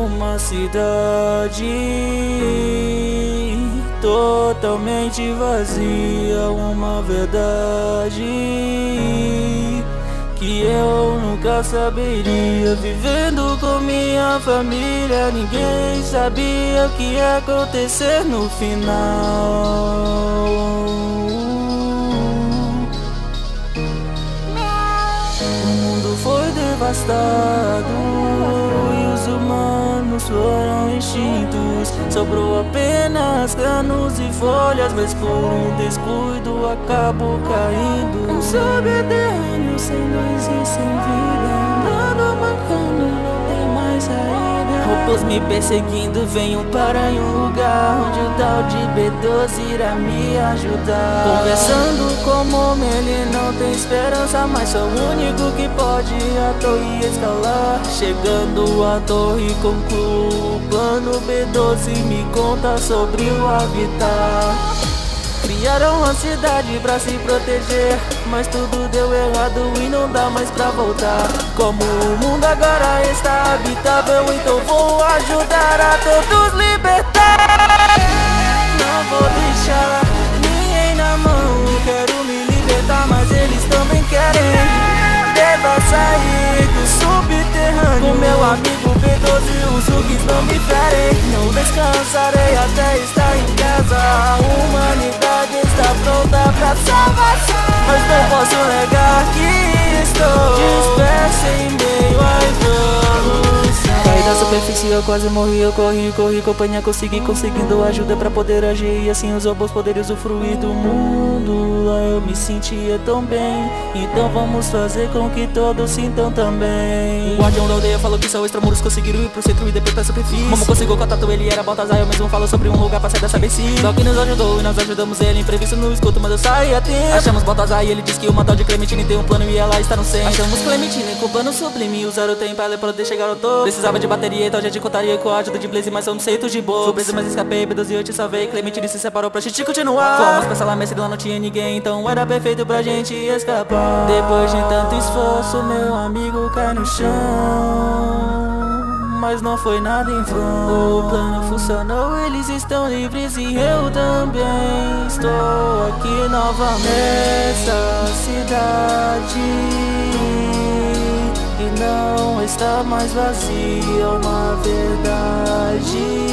uma cidade totalmente vazia, uma verdade que eu nunca saberia. Vivendo com minha família, ninguém sabia o que ia acontecer no final. O mundo foi devastado e os humanos foram extintos. Sobrou apenas canos e folhas, mas por um descuido acabou caindo. Um subterrâneo sem luz e sem vida, andando mancando, não tem mais saída. Robôs me perseguindo, venham para um lugar onde o tal de B12 irá me ajudar. Conversando com o homem, ele não tem esperança, mas sou o único que pode a torre escalar. Chegando à torre, concluo o plano. B12 me conta sobre o habitat. Criaram uma cidade pra se proteger, mas tudo deu errado e não dá mais pra voltar. Como o mundo agora está habitável, então vou ajudar a todos libertar. Não vou deixar ninguém na mão, quero me libertar, mas eles também querem. Deva sair do subterrâneo, com meu amigo B12 os zugs não me ferem. Não descansarei até estar em casa, a humanidade está pronta pra salvação. Mas não posso negar que estou disperso em meio à evolução. Caí da superfície, eu quase morri, eu corri, companhia, conseguindo ajuda pra poder agir, e assim os robôs poderem usufruir do mundo. Lá eu me sentia tão bem, então vamos fazer com que todos sintam também. O guardião da aldeia falou que só extramuros conseguiram ir pro centro e depois pra superfície. Como conseguiu contato, ele era Baltazar, eu mesmo falo sobre um lugar pra sair dessa ABC. Só que nos ajudou e nós ajudamos ele, imprevisto no escuto, mas eu saí a tempo. Achamos Baltazar e ele disse que uma tal de Clementine tem um plano e ela está no centro. Achamos Clementine com plano sublime, usaram o tempo pra poder chegar ao topo. Precisava de bateria, então a gente contaria com a ajuda de Blaze, mas são no centro de boa. Fui preso, mas escapei, B12 eu te salvei. Clementine se separou pra gente continuar. Fomos pra sala mestre, lá não tinha ninguém, então era perfeito pra gente escapar. Depois de tanto esforço, meu amigo cai no chão, mas não foi nada em vão. O plano funcionou, eles estão livres e eu também. Estou aqui novamente nessa cidade e não está mais vazia, uma verdade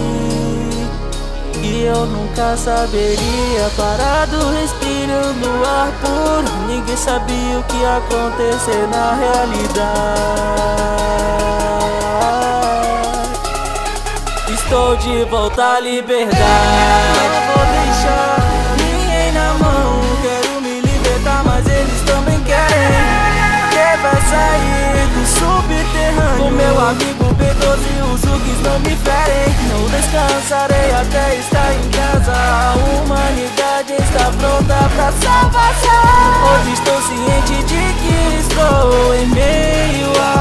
que eu nunca saberia. Parado, respirando ar puro, ninguém sabia o que ia acontecer na realidade. Estou de volta à liberdade. Não vou deixar ninguém na mão, quero me libertar, mas eles também querem. Deva sair do subterrâneo, com meu amigo B12 os zugs não me ferem. Não descansarei até estar em casa, a humanidade está pronta pra salvação. Hoje estou ciente de que estou em meio a